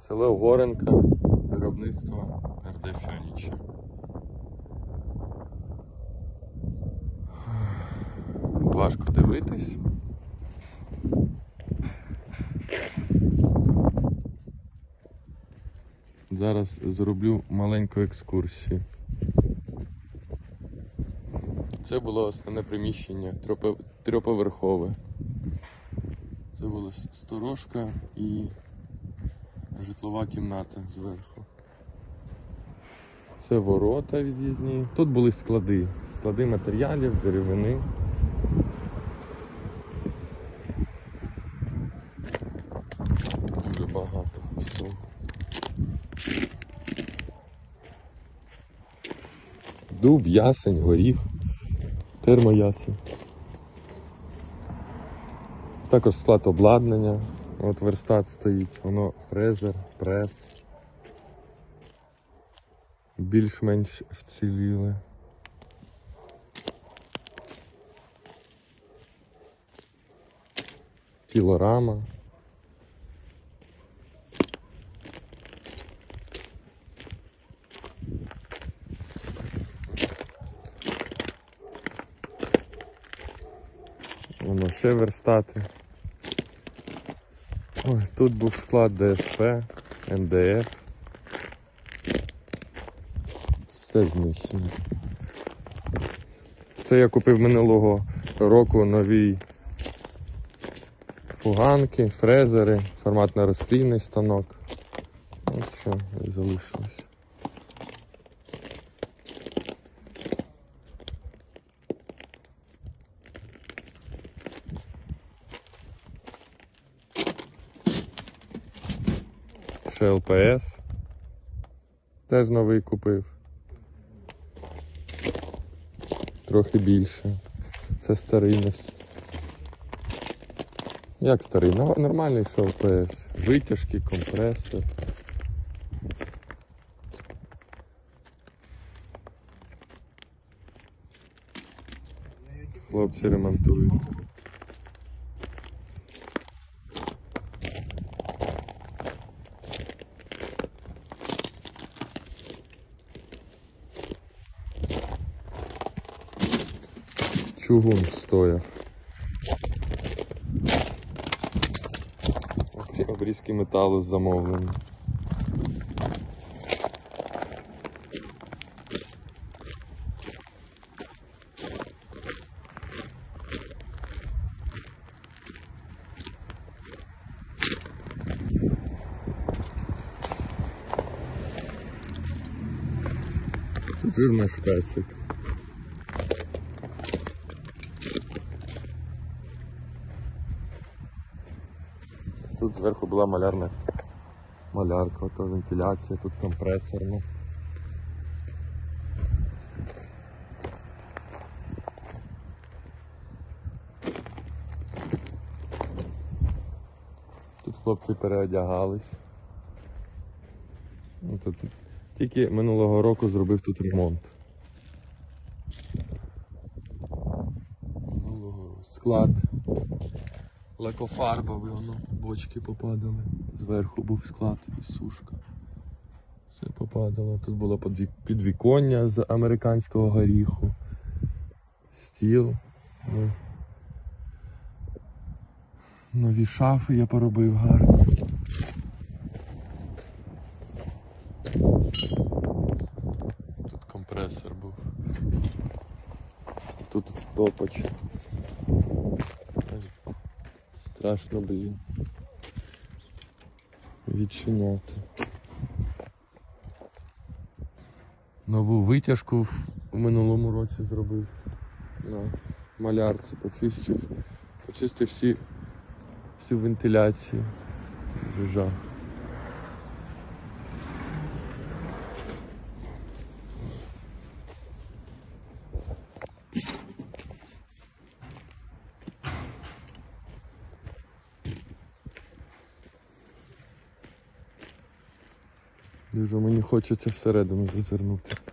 Село Горенка, виробництво RD.furniture. Важко дивитись. Зараз зроблю маленьку екскурсію. Це було основне приміщення, трьохповерхове. Це була сторожка і житлова кімната зверху. Це ворота від'їзні. Тут були склади. Склади матеріалів, деревини. Дуже багато всього. Дуб, ясень, горіх, термоясень. Також склад обладнання. От верстат стоїть, воно фрезер, прес. Більш-менш вціліли. Пілорама. Воно ще верстати. Ой, тут був склад ДСП, МДФ. Все знищено. Це я купив минулого року нові фуганки, фрезери, форматно-розклійний станок. Ось що і залишилось. Ще ЛПС. Теж новий купив. Трохи більше. Це старий. Як старий? Нормальний що ЛПС. Витяжки, компресор. Хлопці ремонтують. Чугун стояв. Ці обрізки металу замовлені. Тут жирний шпесик. Тут зверху була малярка, ото вентиляція, тут компресорна. Тут хлопці переодягались. Тут тільки минулого року зробив тут ремонт. Склад лакофарбовий, воно, бочки попадали. Зверху був склад і сушка. Все попадало. Тут було підвіконня з американського горіху. Стіл. Нові шафи я поробив гарно. Тут компресор був. Тут топач. Страшно, блін. Відчиняти. Нову витяжку в минулому році зробив. На малярці почистив всю вентиляцію. Жах. Дуже мені хочеться всередину зазирнути.